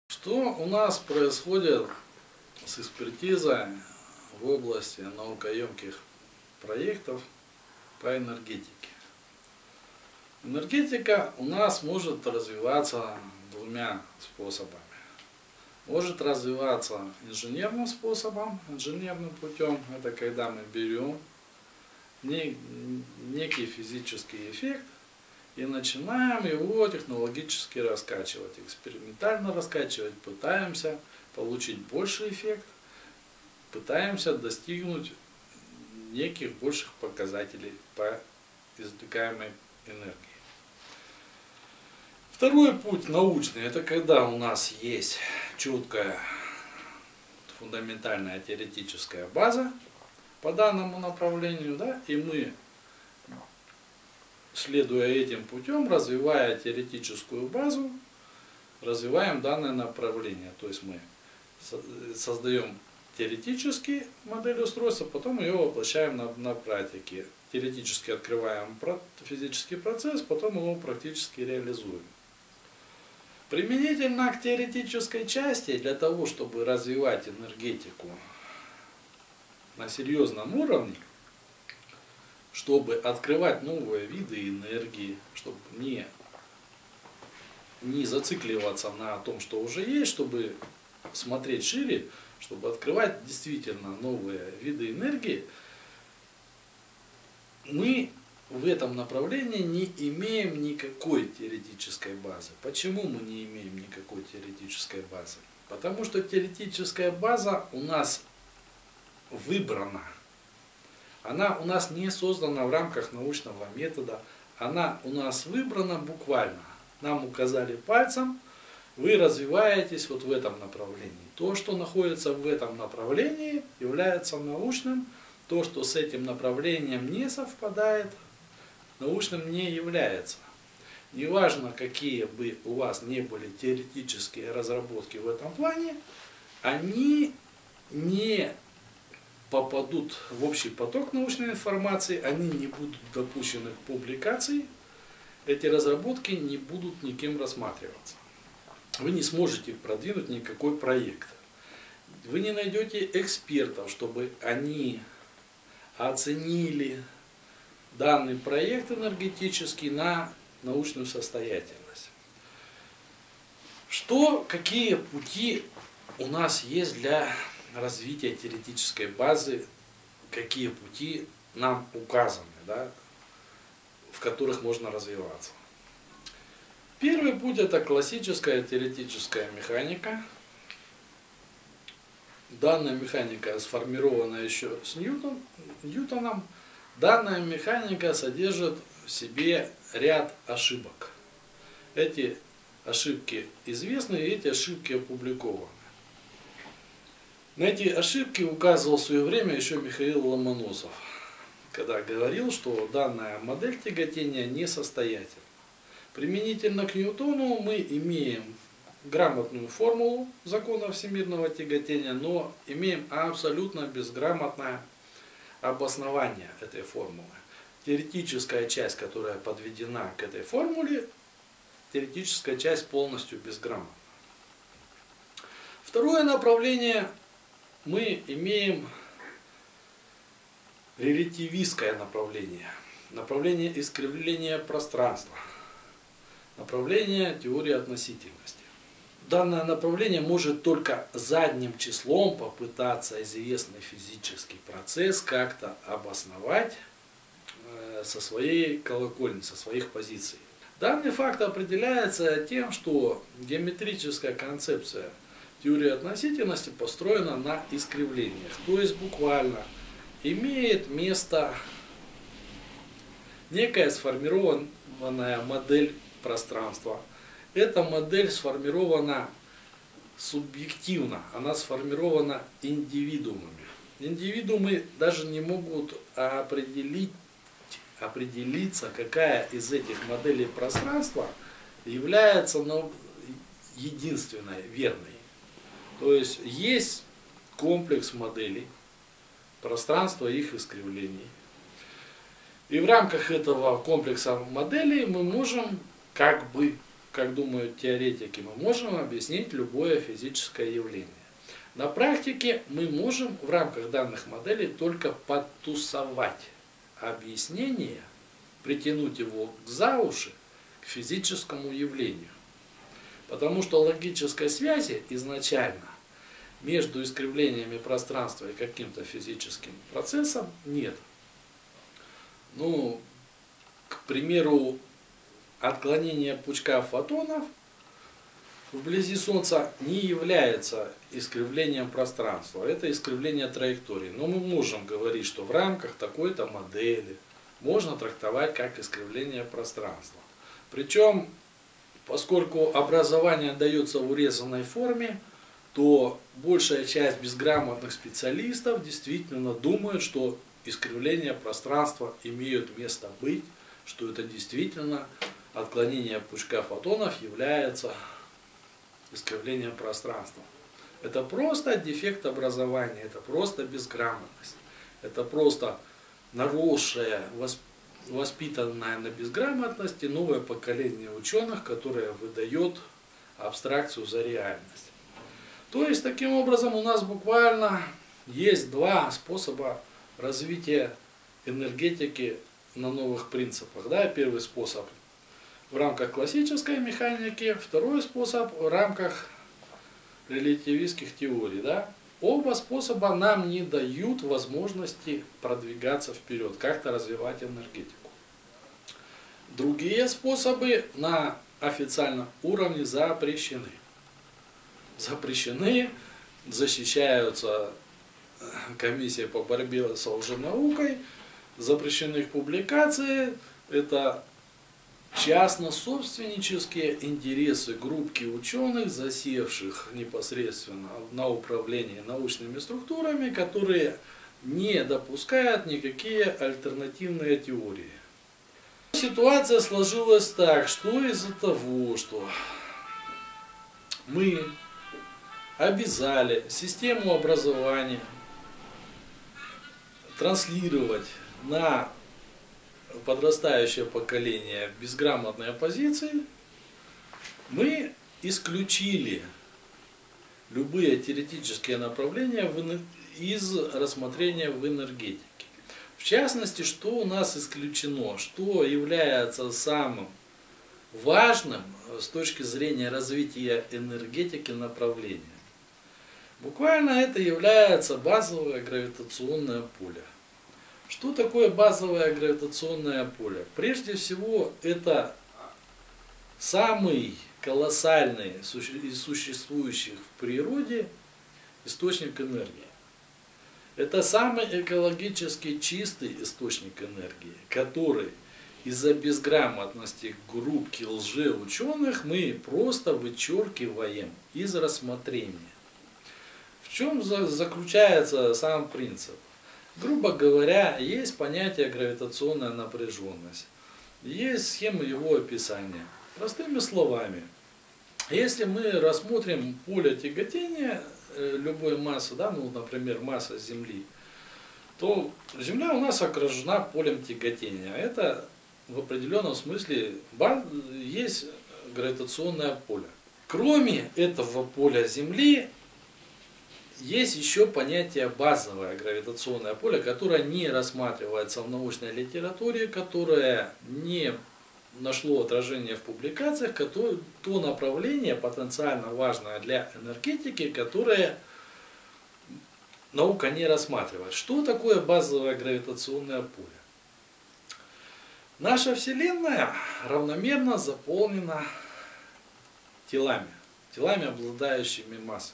Что у нас происходит с экспертизой в области наукоемких проектов по энергетике? Энергетика у нас может развиваться двумя способами. Может развиваться инженерным способом, инженерным путем. Это когда мы берем некий физический эффект и начинаем его технологически раскачивать, экспериментально раскачивать, пытаемся получить больший эффект, пытаемся достигнуть неких больших показателей по извлекаемой энергии. Второй путь научный, это когда у нас есть четкая фундаментальная теоретическая база по данному направлению, да, и мы, следуя этим путем, развивая теоретическую базу, развиваем данное направление. То есть мы создаем теоретически модель устройства, потом ее воплощаем на практике. Теоретически открываем физический процесс, потом его практически реализуем. Применительно к теоретической части, для того, чтобы развивать энергетику на серьезном уровне, чтобы открывать новые виды энергии, чтобы не зацикливаться на том, что уже есть, чтобы смотреть шире, чтобы открывать действительно новые виды энергии, мы в этом направлении не имеем никакой теоретической базы. Почему мы не имеем никакой теоретической базы? Потому что теоретическая база у нас выбрана. Она у нас не создана в рамках научного метода. Она у нас выбрана буквально. Нам указали пальцем, вы развиваетесь вот в этом направлении. То, что находится в этом направлении, является научным. То, что с этим направлением не совпадает, научным не является. Неважно, какие бы у вас не были теоретические разработки в этом плане, они не попадут в общий поток научной информации, они не будут допущены к публикации, эти разработки не будут никем рассматриваться. Вы не сможете продвинуть никакой проект. Вы не найдете экспертов, чтобы они оценили данный проект энергетический на научную состоятельность. Какие пути у нас есть для развития теоретической базы, какие пути нам указаны, да, в которых можно развиваться. Первый путь — это классическая теоретическая механика. Данная механика сформирована еще с Ньютоном. Данная механика содержит в себе ряд ошибок. Эти ошибки известны, и эти ошибки опубликованы. На эти ошибки указывал в свое время еще Михаил Ломоносов, когда говорил, что данная модель тяготения несостоятельна. Применительно к Ньютону мы имеем грамотную формулу закона всемирного тяготения, но имеем абсолютно безграмотное обоснование этой формулы. Теоретическая часть, которая подведена к этой формуле, теоретическая часть полностью безграмотна. Второе направление мы имеем релятивистское направление, направление искривления пространства, направление теории относительности. Данное направление может только задним числом попытаться известный физический процесс как-то обосновать со своей колокольни, со своих позиций. Данный факт определяется тем, что геометрическая концепция теории относительности построена на искривлениях. То есть буквально имеет место некая сформированная модель пространства. Эта модель сформирована субъективно, она сформирована индивидуумами. Индивидуумы даже не могут определиться, какая из этих моделей пространства является единственной, верной. То есть есть комплекс моделей пространства и их искривлений. И в рамках этого комплекса моделей мы можем как бы как думают теоретики, мы можем объяснить любое физическое явление. На практике мы можем в рамках данных моделей только подтусовать объяснение, притянуть его за уши к физическому явлению. Потому что логической связи изначально между искривлениями пространства и каким-то физическим процессом нет. Ну, к примеру, отклонение пучка фотонов вблизи Солнца не является искривлением пространства, это искривление траектории. Но мы можем говорить, что в рамках такой-то модели можно трактовать как искривление пространства. Причем, поскольку образование дается в урезанной форме, то большая часть безграмотных специалистов действительно думают, что искривления пространства имеют место быть, что это действительно отклонение пучка фотонов является искривлением пространства. Это просто дефект образования, это просто безграмотность, это просто наросшее, воспитанное на безграмотности новое поколение ученых, которое выдает абстракцию за реальность. То есть, таким образом, у нас буквально есть два способа развития энергетики на новых принципах. Да? Первый способ в рамках классической механики, второй способ в рамках релятивистских теорий. Да? Оба способа нам не дают возможности продвигаться вперед, как-то развивать энергетику. Другие способы на официальном уровне запрещены. Запрещены, защищаются комиссией по борьбе с лженаукой, запрещены их публикации, это частно-собственнические интересы группки ученых, засевших непосредственно на управлении научными структурами, которые не допускают никакие альтернативные теории. Ситуация сложилась так, что из-за того, что мы обязали систему образования транслировать на подрастающее поколение безграмотной оппозиции, мы исключили любые теоретические направления из рассмотрения в энергетике. В частности, что у нас исключено, что является самым важным с точки зрения развития энергетики направлением. Буквально это является базовое гравитационное поле. Что такое базовое гравитационное поле? Прежде всего, это самый колоссальный из существующих в природе источник энергии. Это самый экологически чистый источник энергии, который из-за безграмотности группки лжеученых мы просто вычеркиваем из рассмотрения. В чем заключается сам принцип? Грубо говоря, есть понятие гравитационная напряженность, есть схема его описания. Простыми словами, если мы рассмотрим поле тяготения любой массы, да, ну, например, масса Земли, то Земля у нас окружена полем тяготения. Это в определенном смысле есть гравитационное поле. Кроме этого поля Земли, есть еще понятие базовое гравитационное поле, которое не рассматривается в научной литературе, которое не нашло отражение в публикациях, то направление потенциально важное для энергетики, которое наука не рассматривает. Что такое базовое гравитационное поле? Наша Вселенная равномерно заполнена телами, обладающими массой.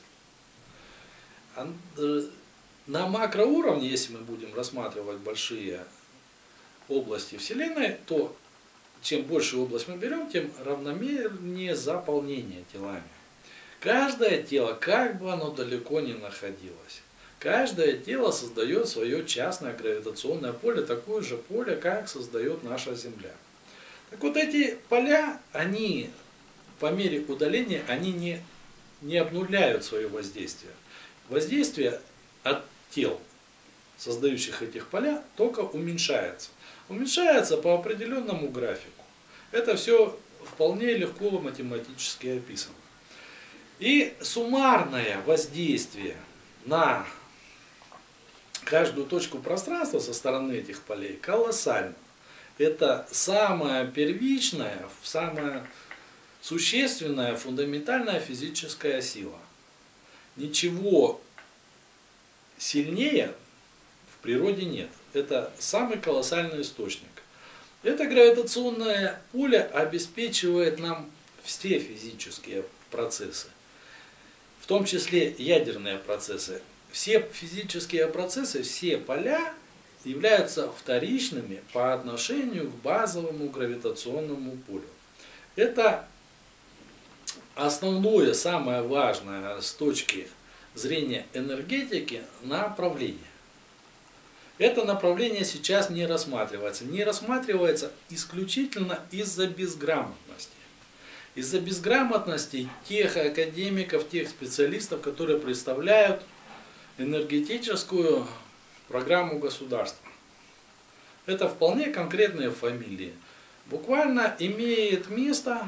На макроуровне, если мы будем рассматривать большие области Вселенной, то чем больше область мы берем, тем равномернее заполнение телами. Каждое тело, как бы оно далеко ни находилось, каждое тело создает свое частное гравитационное поле, такое же поле, как создает наша Земля. Так вот, эти поля, они по мере удаления, они не обнуляют свое воздействие. Воздействие от тел, создающих этих поля, только уменьшается. Уменьшается по определенному графику. Это все вполне легко математически описано. И суммарное воздействие на каждую точку пространства со стороны этих полей колоссально. Это самая первичная, самая существенная, фундаментальная физическая сила. Ничего сильнее в природе нет. Это самый колоссальный источник. Это гравитационное поле обеспечивает нам все физические процессы, в том числе ядерные процессы. Все физические процессы, все поля являются вторичными по отношению к базовому гравитационному полю. Это основное, самое важное с точки зрения энергетики направление. Это направление сейчас не рассматривается. Не рассматривается исключительно из-за безграмотности. Из-за безграмотности тех академиков, тех специалистов, которые представляют энергетическую программу государства. Это вполне конкретные фамилии. Буквально имеет место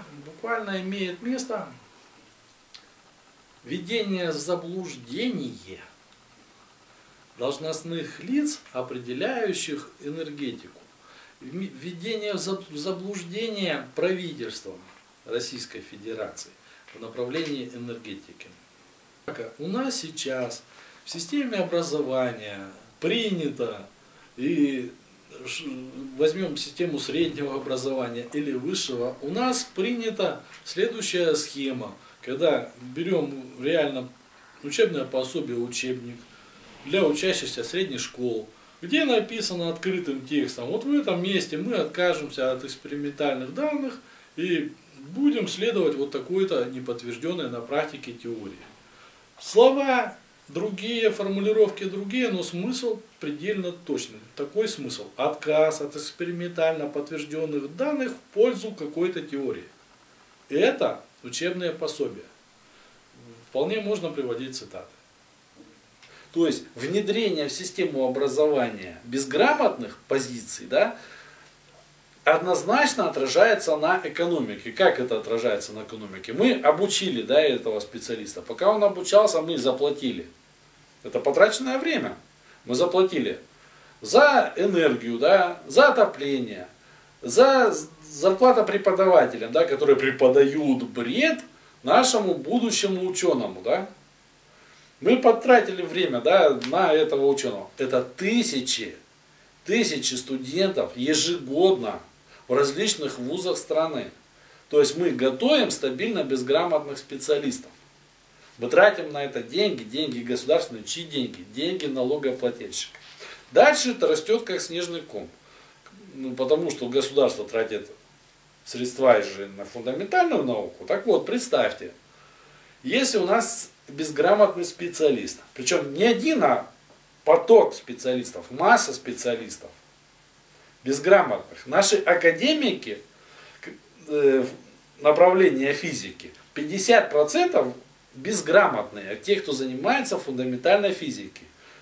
введение в заблуждение должностных лиц, определяющих энергетику. Введение в заблуждение правительства Российской Федерации в направлении энергетики. У нас сейчас в системе образования принято, и возьмем систему среднего образования или высшего, у нас принята следующая схема, когда берем реально учебное пособие, учебник для учащихся средних школ, где написано открытым текстом: вот в этом месте мы откажемся от экспериментальных данных и будем следовать вот такой-то неподтвержденной на практике теории. Слова другие, формулировки другие, но смысл предельно точный. Такой смысл: отказ от экспериментально подтвержденных данных в пользу какой-то теории. Это учебное пособие. Вполне можно приводить цитаты. То есть внедрение в систему образования безграмотных позиций, да, однозначно отражается на экономике. Как это отражается на экономике? Мы обучили, да, этого специалиста. Пока он обучался, мы заплатили. Это потраченное время. Мы заплатили за энергию, да, за отопление, за зарплату преподавателям, да, которые преподают бред нашему будущему ученому. Да. Мы потратили время, да, на этого ученого. Это тысячи студентов ежегодно в различных вузах страны. То есть мы готовим стабильно безграмотных специалистов. Мы тратим на это деньги, деньги государственные, чьи деньги? Деньги налогоплательщика. Дальше это растет как снежный ком. Ну, потому что государство тратит средства же на фундаментальную науку. Так вот, представьте, если у нас безграмотный специалист, причем не один, а поток специалистов, масса специалистов, безграмотных. Наши академики направления физики 50% безграмотные, а те, кто занимается фундаментальной физикой.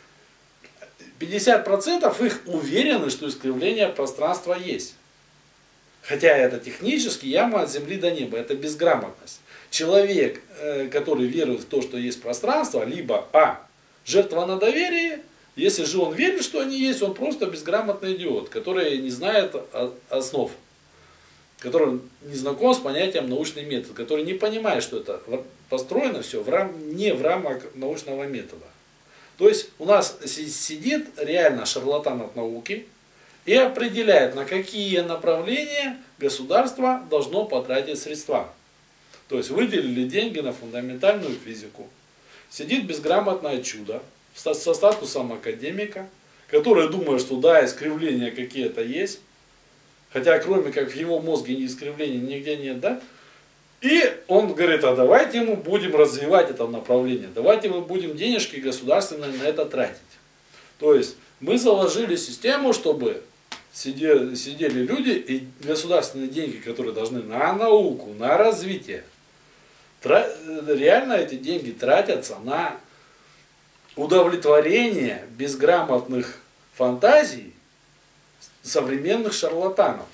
50% их уверены, что искривление пространства есть. Хотя это технически яма от земли до неба, это безграмотность. Человек, который верует в то, что есть пространство, либо жертва на доверии. Если же он верит, что они есть, он просто безграмотный идиот, который не знает основ, который не знаком с понятием научный метод, который не понимает, что это построено все не в рамках научного метода. То есть у нас сидит реально шарлатан от науки и определяет, на какие направления государство должно потратить средства. То есть выделили деньги на фундаментальную физику. Сидит безграмотное чудо со статусом академика, который думает, что да, искривления какие-то есть, хотя кроме как в его мозге ни искривлений нигде нет, да? И он говорит: а давайте мы будем развивать это направление, давайте мы будем денежки государственные на это тратить. То есть мы заложили систему, чтобы сидели люди, и государственные деньги, которые должны на науку, на развитие, реально эти деньги тратятся на удовлетворение безграмотных фантазий современных шарлатанов.